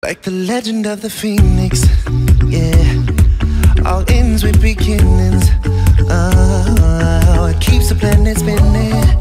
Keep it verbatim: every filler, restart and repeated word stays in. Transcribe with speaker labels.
Speaker 1: Like the legend of the phoenix, yeah. All ends with beginnings. Oh, it keeps the planet spinning.